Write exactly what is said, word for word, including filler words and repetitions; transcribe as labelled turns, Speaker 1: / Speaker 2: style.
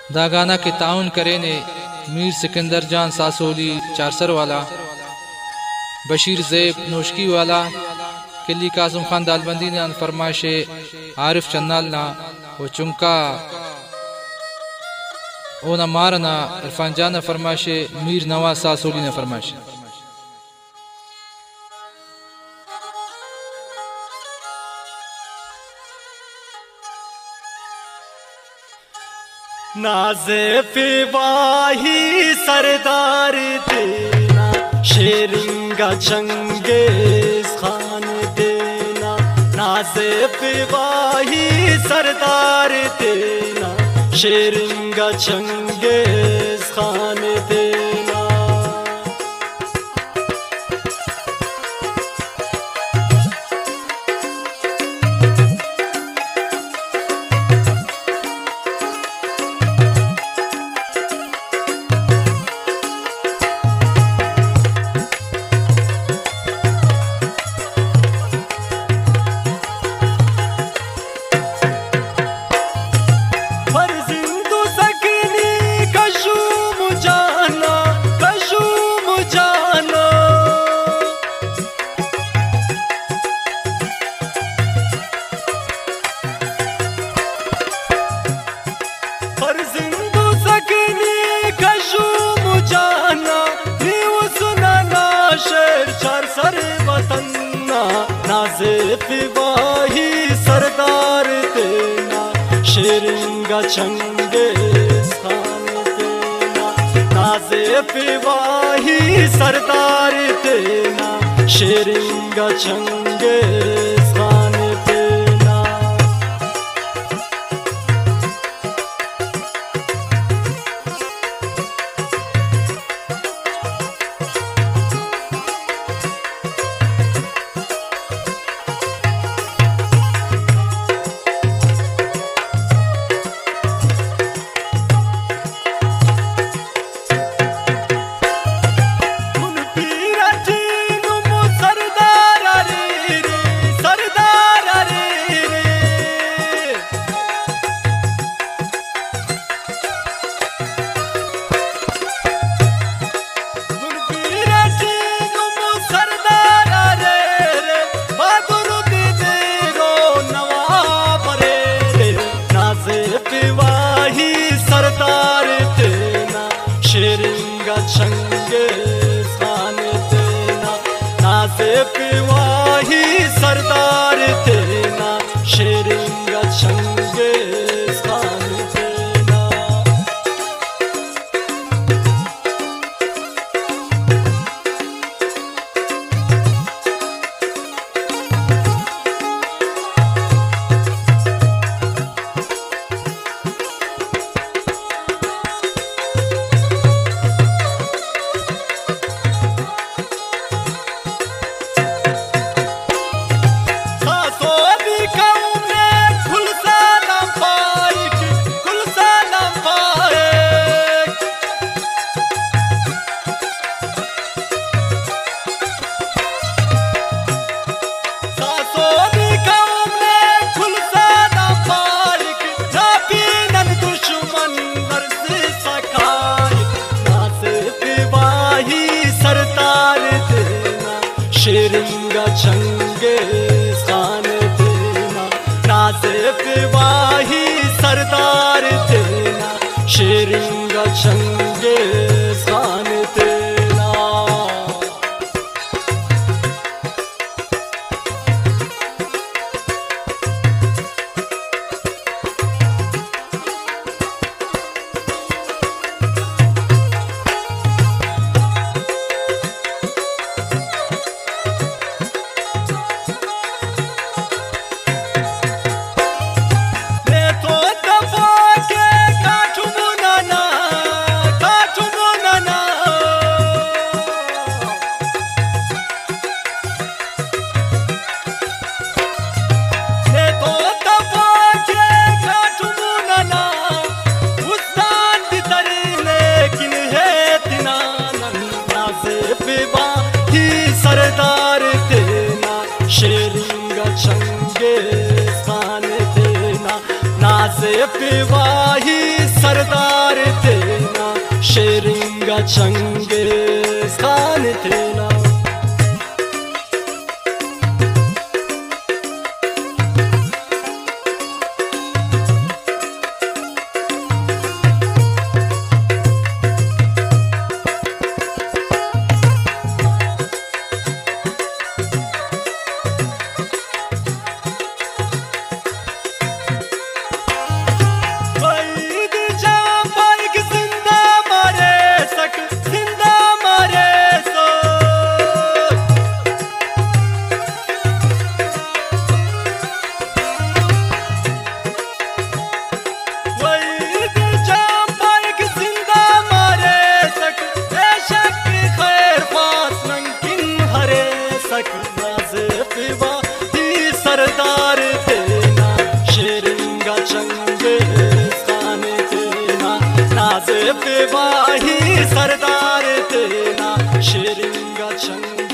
Speaker 1: दागाना के ताउन करे ने मीर सिकंदर जान सासोली चारसर वाला, बशीर ज़ेब नोशकी वाला, किली कासम खान दालबंदी ने फरमाशे आरिफ चन्नाल ना वो चुंका ओ न मारना इरफान जान न फरमाशे मीर नवाज सासोली ने फरमाशे।
Speaker 2: नाज़े फिवाही सरदार देना, शेरिंगा चंगेज खान देना। नाज़े फिवाही सरदार देना, शेरिंगा चंगेज खान देना। नाज़े फिवाही सरदार देना, शेरिंगा चंगेज खान देना। नाज़े फिवाही सरदार देना, शेरिंगा चंगेज खान देना। शेरिंगा चंगेज खान देना, नाज़े फिवाही सरदार देना, शेरिंगा चंगेज खान देना। शेरिंगा चंगेज खान देना, नाज़े फिवाही सरदार देना, शेरिंगा चंगेज खान देना।
Speaker 3: काठुम
Speaker 2: पिवाही सरदार तेना शेरिंगा चंगेज खान तेना सरदार तेना शेरिंगा चंगेज खान तेना नाज़ पिवाही सरदार तेना शेरिंगा चंगेज